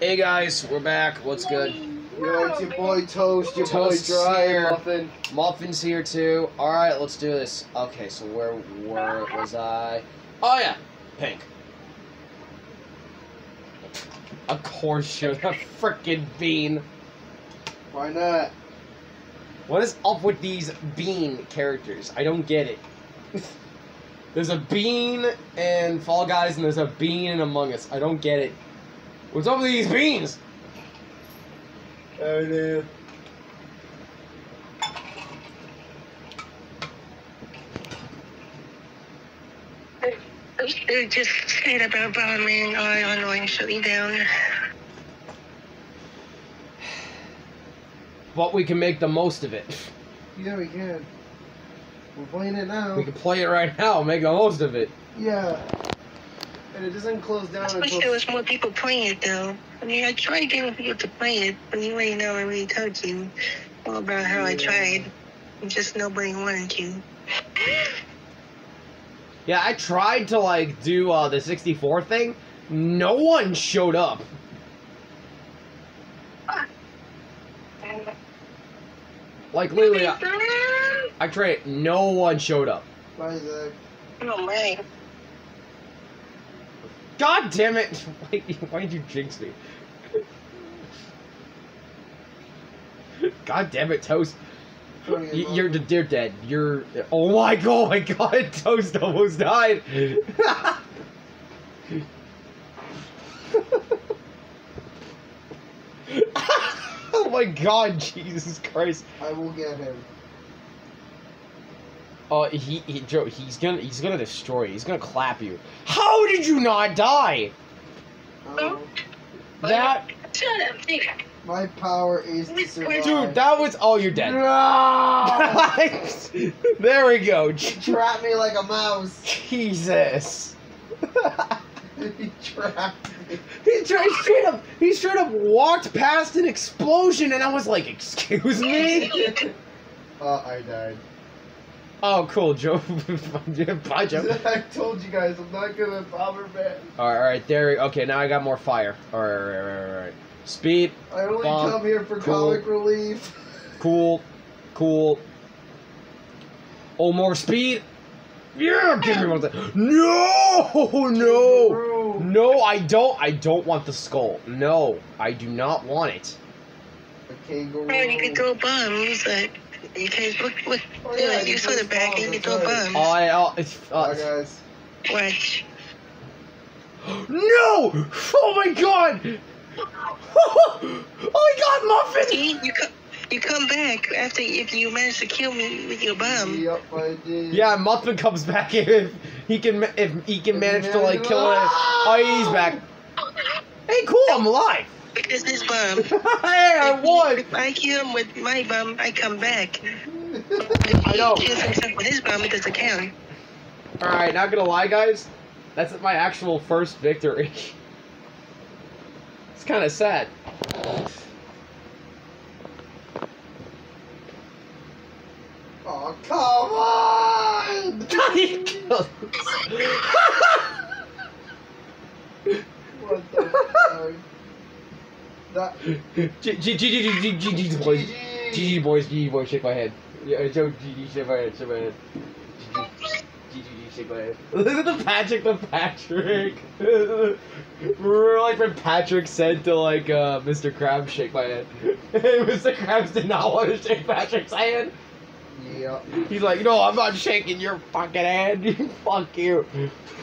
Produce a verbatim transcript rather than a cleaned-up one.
Hey guys, we're back. What's good? Yo, it's your boy Toast, your Toast's boy Dry, here. Muffin. Muffin's here too. Alright, let's do this. Okay, so where, where was I? Oh yeah, pink. Of course you're the frickin' bean. Why not? What is up with these bean characters? I don't get it. There's a bean in Fall Guys and there's a bean in Among Us. I don't get it. What's up with these beans? Oh no. They just said about bombing or online shutting down. But we can make the most of it. Yeah, we can. We're playing it now. We can play it right now, make the most of it. Yeah. And it doesn't close down I wish until... there was more people playing it though. I mean, I tried getting people to play it, but you ain't never really told you all about how I tried. Just nobody wanted to. Yeah, I tried to, like, do uh, the sixty-four thing. No one showed up. Like, literally, I, I tried. No one showed up. Bye, Zach. Oh, man. God damn it! Why, why did you jinx me? God damn it, Toast. Trying to get Y- You're, Muffin. you're dead. You're. Oh my god, oh my god, Toast almost died. Oh my god, Jesus Christ. I will get him. Oh, he, he, Joe, he's gonna, he's gonna destroy you. He's gonna clap you. How did you not die? Oh, That, Shut up, nigga. my power is to survive. dude, that was. Oh, you're dead. No! There we go. Trap me like a mouse. Jesus. He trapped me. He tried straight up. He straight up walked past an explosion, and I was like, "Excuse me." Uh, I died. Oh, cool, Joe. Bye, Joe. I told you guys, I'm not gonna bomber man. All right, all right, there. Okay, now I got more fire. All right, all right, all right, all right. Speed. I only Bomb. come here for Cool. comic relief. Cool. Cool. Oh, more speed. Yeah, give me one of that. No, no, Kangaroo. no. I don't. I don't want the skull. No, I do not want it. A kangaroo. Oh, you can throw bombs. Like, you can look, look. Oh, yeah, yeah, you you saw can the back throw and you bombs, throw that's right. bombs. I. Uh, it's. Bye, Uh, guys. Watch. no! Oh my god! Oh my god, Muffin! See, you come, you come back after if you manage to kill me with your bomb. Yep, I did. Yeah, Muffin comes back if he can. ma- If he can manage to like kill it. Oh, he's back. Hey, cool! I'm alive. Because this bomb. Hey, I won. If I kill him with my bomb, I come back. I know. If he kills himself with his bomb, it doesn't count. All right, not gonna lie, guys. That's my actual first victory. It's kind of sad. Oh, come on! He killed What the fuck? That... G G G G G G G boys. G G G. G boys. G G boys. Shake my head. Yeah, Joe. G G. Shake my head. Shake my head. G G. G G. Shake my head. Look at the Patrick. The Patrick. Remember, like when Patrick said to like uh, Mister Krabs, "Shake my head." Mister Krabs did not want to shake Patrick's hand. Yep. He's like, "No, I'm not shaking your fucking hand. Fuck you."